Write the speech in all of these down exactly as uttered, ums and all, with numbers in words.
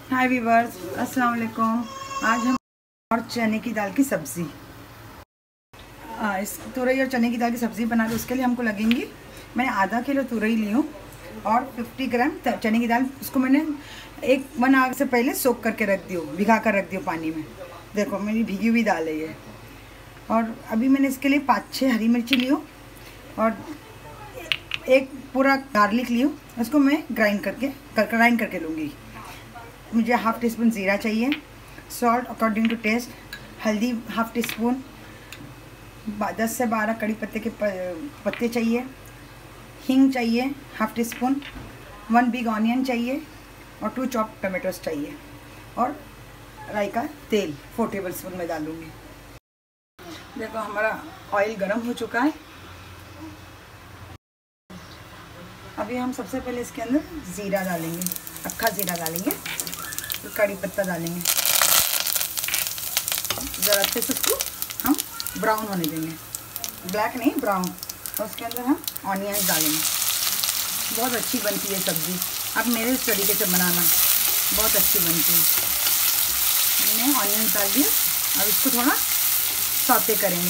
हाय viewers, अस्सलाम वालेकुम। आज हम और चने की दाल की सब्ज़ी, इस तुरई और चने की दाल की सब्ज़ी बना रहे। उसके लिए हमको लगेंगी, मैंने आधा किलो तुरई ली हूँ और पचास ग्राम चने की दाल। उसको मैंने एक वन आवर से पहले सोख करके रख दी हो, भिगा कर रख दी हो पानी में। देखो मेरी भीगी हुई दाल है ये। और अभी मैंने इसके लिए पाँच छः हरी मिर्ची ली हो और एक पूरा गार्लिक ली हो। उसको मैं ग्राइंड करके ग्राइंड करके लूँगी। मुझे हाफ़ टी स्पून ज़ीरा चाहिए, सॉल्ट अकॉर्डिंग टू टेस्ट, हल्दी हाफ़ टी स्पून, दस से बारह कड़ी पत्ते के पत्ते चाहिए, हींग चाहिए half teaspoon, one big onion चाहिए और टू चॉप टमाटोस चाहिए और राई का तेल फोर टेबल स्पून में डालूँगी। देखो हमारा ऑयल गरम हो चुका है। अभी हम सबसे पहले इसके अंदर ज़ीरा डालेंगे, अक्खा ज़ीरा डालेंगे, तो कड़ी पत्ता डालेंगे। ज़रा अच्छे से उसको हम ब्राउन होने देंगे, ब्लैक नहीं ब्राउन। और उसके अंदर हम ऑनियन डालेंगे। बहुत अच्छी बनती है सब्ज़ी, आप मेरे इस तरीके से बनाना, बहुत अच्छी बनती है। हमने ऑनियन डाल दिया, अब इसको थोड़ा सौते करेंगे।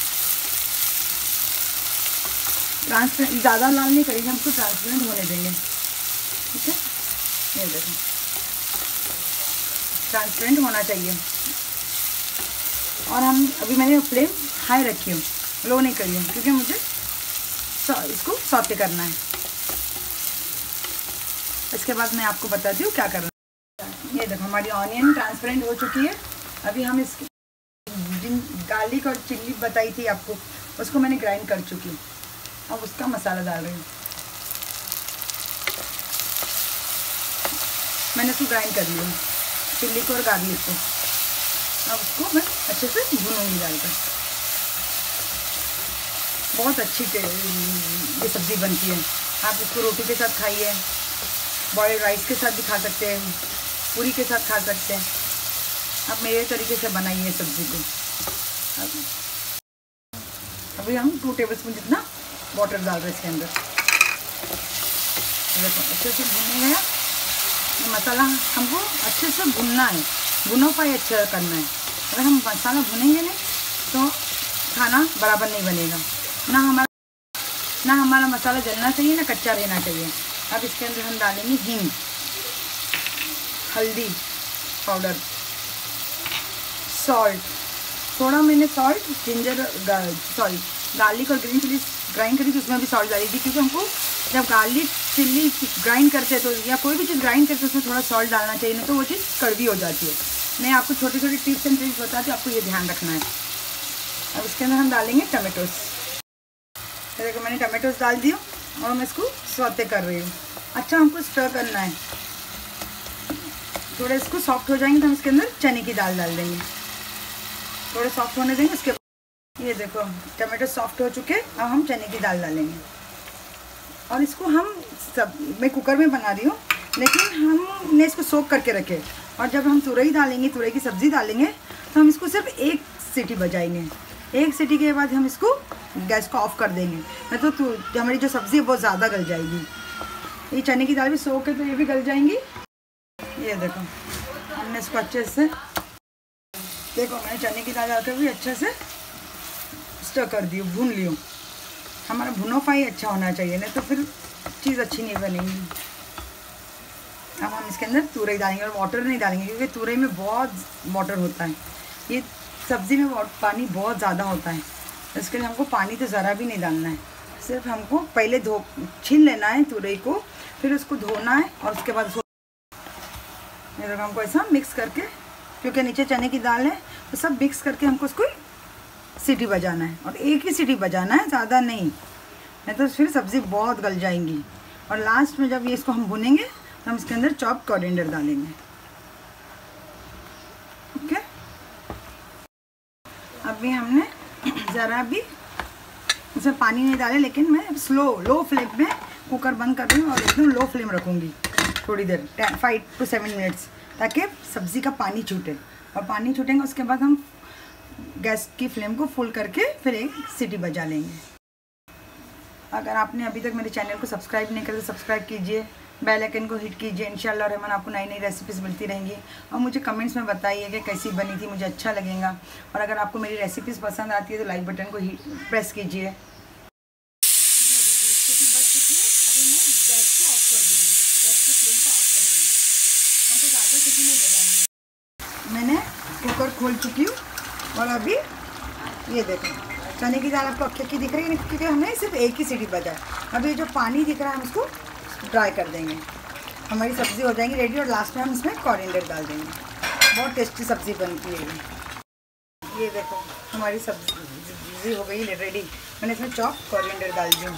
ट्रांसपेरेंट ज़्यादा लाल नहीं करेंगे, हम इसको ट्रांसपेरेंट होने देंगे। ठीक है, ये देखो ट्रांसपेरेंट होना चाहिए। और हम अभी मैंने फ्लेम हाई रखी हूँ, लो नहीं करी हूँ, क्योंकि मुझे इसको सौते करना है। इसके बाद मैं आपको बताती हूँ क्या करना है। ये देखो हमारी ऑनियन ट्रांसपेरेंट हो चुकी है। अभी हम इसकी जिन गार्लिक और चिल्ली बताई थी आपको, उसको मैंने ग्राइंड कर चुकी हूँ। अब उसका मसाला डाल रही हूँ। मैंने उसको ग्राइंड कर लिया, चिल्ली को और गार्लिक को। अब उसको मैं अच्छे से भूनूंगी डालकर। बहुत अच्छी ये सब्ज़ी बनती है। आप इसको रोटी के साथ खाइए, बॉइल्ड राइस के साथ भी खा सकते हैं, पूरी के साथ खा सकते हैं। आप मेरे तरीके से बनाइए सब्ज़ी को। अभी हम टू टेबल स्पून जितना वाटर डाल रहे हैं इसके अंदर। देखो अच्छे से भुनने गया ये मसाला, हमको अच्छे से भुनना है, भुनो पाई अच्छा करना है। अगर हम मसाला भुनेंगे नहीं तो खाना बराबर नहीं बनेगा। ना हमारा ना हमारा मसाला जलना चाहिए, ना कच्चा रहना चाहिए। अब इसके अंदर हम डालेंगे हींग, हल्दी पाउडर, सॉल्ट थोड़ा। मैंने सॉल्ट जिंजर सॉरी गार्लिक और ग्रीन चिली ग्राइंड करी थी, उसमें भी सॉल्ट डाली थी, क्योंकि हमको जब गार्लिक चिल्ली ग्राइंड करते हैं तो या कोई भी चीज़ ग्राइंड करते हैं उसमें थोड़ा सॉल्ट डालना चाहिए, नहीं तो वो चीज़ कड़वी हो जाती है। मैं आपको छोटी छोटी टिप्स एंड ट्रिक्स बताती हूँ, आपको ये ध्यान रखना है। अब इसके अंदर हम डालेंगे टमाटोस। देखो मैंने टमाटोस डाल दिया और मैं इसको सौते कर रही हूँ। अच्छा हमको स्टर करना है, थोड़ा इसको सॉफ्ट हो जाएंगे तो हम इसके अंदर चने की दाल डाल देंगे, थोड़े सॉफ्ट होने देंगे। उसके ये देखो टमाटो सॉफ्ट हो चुके, अब हम चने की दाल डालेंगे। और इसको हम सब मैं कुकर में बना रही हूँ, लेकिन हमने इसको सोख करके रखे। और जब हम तुरई डालेंगे, तुरई की सब्ज़ी डालेंगे, तो हम इसको सिर्फ एक सीटी बजाएंगे। एक सीटी के बाद हम इसको गैस को ऑफ कर देंगे, नहीं तो, तो हमारी जो सब्ज़ी है बहुत ज़्यादा गल जाएगी। ये चने की दाल भी सोख है तो ये भी गल जाएंगी। ये देखो हमने इसको अच्छे से, देखो मैंने चने की दाल डालकर भी अच्छे से स्टर कर दी, भून लियो। हमारा भुनो फ्राई अच्छा होना चाहिए, नहीं तो फिर चीज़ अच्छी नहीं बनेगी। अब हम इसके अंदर तुरई डालेंगे और वाटर नहीं डालेंगे, क्योंकि तुरई में बहुत वाटर होता है। ये सब्ज़ी में पानी बहुत ज़्यादा होता है, इसके लिए हमको पानी तो ज़रा भी नहीं डालना है। सिर्फ हमको पहले धो छील लेना है तुरई को, फिर उसको धोना है और उसके बाद उसको हमको ऐसा मिक्स करके, क्योंकि नीचे चने की दाल है तो सब मिक्स करके हमको उसको सीटी बजाना है। और एक ही सीटी बजाना है, ज़्यादा नहीं, नहीं तो फिर सब्ज़ी बहुत गल जाएंगी। और लास्ट में जब ये इसको हम भुनेंगे तो हम इसके अंदर चॉप कोरिएंडर डालेंगे। ओके, अभी हमने ज़रा भी उसमें पानी नहीं डाले, लेकिन मैं स्लो लो फ्लेम में कुकर बंद कर रही हूँ और एकदम लो फ्लेम रखूँगी थोड़ी देर, फाइव टू सेवन मिनट्स, ताकि सब्ज़ी का पानी छूटे। और पानी छूटेंगे उसके बाद हम गैस की फ्लेम को फुल करके फिर एक सीटी बजा लेंगे। अगर आपने अभी तक मेरे चैनल को सब्सक्राइब नहीं किया तो सब्सक्राइब कीजिए, बेल आइकन को हिट कीजिए। इंशाल्लाह रहमान आपको नई नई रेसिपीज़ मिलती रहेंगी। और मुझे कमेंट्स में बताइए कि कैसी बनी थी, मुझे अच्छा लगेगा। और अगर आपको मेरी रेसिपीज़ पसंद आती है तो लाइक बटन को प्रेस कीजिए। अभी मैं गैस को ऑफ कर दूँगी, गैस के फ्लेम को ऑफ कर दूँगी, हमको ज़्यादा सीटी नहीं लगानी। मैंने कुकर खोल चुकी हूँ और अभी ये देखो चने की दाल आपको अक्की अक्की दिख रही है क्योंकि हमने सिर्फ एक ही सीटी बजा। अभी जो पानी दिख रहा है हम उसको ड्राई कर देंगे, हमारी सब्ज़ी हो जाएंगी रेडी। और लास्ट में हम इसमें कोरिएंडर डाल देंगे, बहुत टेस्टी सब्ज़ी बनती है ये। ये देखो हमारी सब्ज़ी हो गई रेडी। मैंने इसमें चॉप कोरिएंडर डाल दी।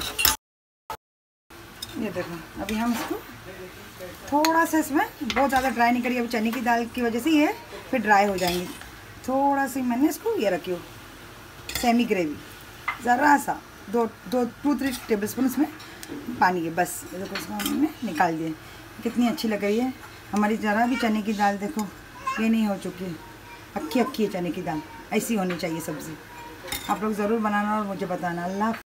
ये देखो अभी हम इसको थोड़ा सा, इसमें बहुत ज़्यादा ड्राई नहीं करिए, अभी चने की दाल की वजह से ये फिर ड्राई हो जाएंगी। थोड़ा सी मैंने इसको ये रखी हो सेमी ग्रेवी, ज़रा सा दो दो टू थ्री टेबल स्पून इसमें पानी है बस। ये देखो इसमें हमने निकाल दिए। कितनी अच्छी लग रही है हमारी, ज़रा भी चने की दाल देखो ये नहीं हो चुकी है, अक्की अक्की है चने की दाल। ऐसी होनी चाहिए सब्ज़ी। आप लोग ज़रूर बनाना और मुझे बताना। अल्लाह।